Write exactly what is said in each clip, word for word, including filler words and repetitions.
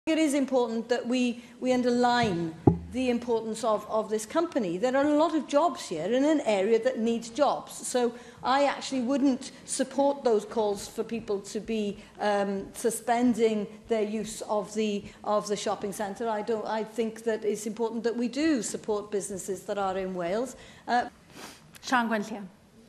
It is important that we, we underline the importance of, of this company. There are a lot of jobs here in an area that needs jobs. So I actually wouldn't support those calls for people to be um, suspending their use of the, of the shopping centre. I, don't, I think that it's important that we do support businesses that are in Wales. Uh, Sian Gwenllian.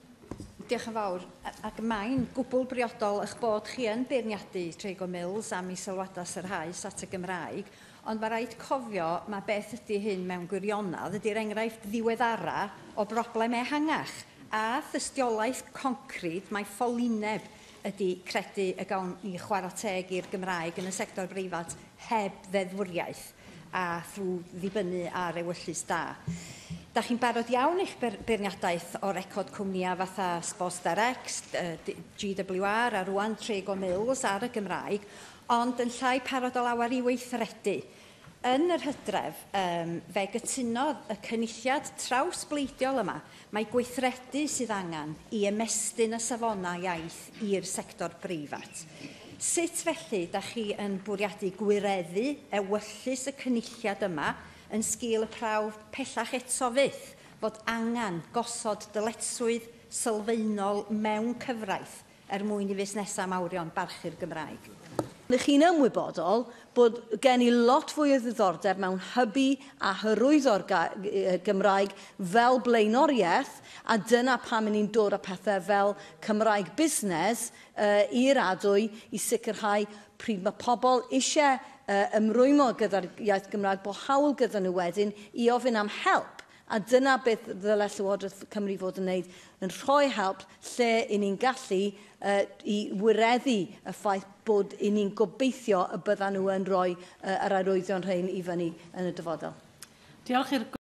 Diolch yn fawr. Ac mae'n gwbl briodol eich bod chi yn beirniadu Trago Mills am ei sylwadau syrhaus at y Gymraeg, ond mae rhaid cofio mae beth ydy hyn mewn gwirionadd ydy'r enghraifft ddiweddara o broblem ehangach a thystiolaeth concrit mae ffolineb ydy credu y gawn ni chwarae teg i'r Gymraeg yn y sector breifat heb ddeddfwriaeth a thrwy ddibynnu ar ewyllus da. Da chi'n barod iawn eich beirniadaeth o record cwmnia fatha Sports Direct, G W R a rwan Trago Mills ar y Gymraeg, ond yn llai parod o lawer i weithredu. Yn yr hydref, um, fe gytunodd y cynulliad trawsbleidiol yma, mae gweithredu sydd angen i ymestyn y safona iaith i'r sector breifat. Sut felly da chi yn bwriadu gwireddu ewyllus y cynulliad yma yn sgil y prawf pellach eto fyth fod angen gosod dyletswydd sylfaenol mewn cyfraith er mwyn i fusnesau mawrion barchu'r Gymraeg? Ydych chi'n ymwybodol bod gen i lot fwy o ddiddordeb mewn hybu a hyrwyddo'r Gymraeg fel blaenoriaeth, a dyna pam ni'n dod â pethau fel Cymraeg busnes uh, i'r adwy i sicrhau pryd mae pobl eisiau uh, ymrwymo gyda'r iaith Gymraeg, bod hawl gyda nhw wedyn i ofyn am help. A dyna beth ddylai Llywodraeth Cymru fod yn gwneud, yn rhoi help lle i ni'n gallu uh, i wireddu y ffaith bod i ni'n gobeithio y byddan nhw yn rhoi uh, yr arwyddion rhain i fyny yn y dyfodol. Diolch i'r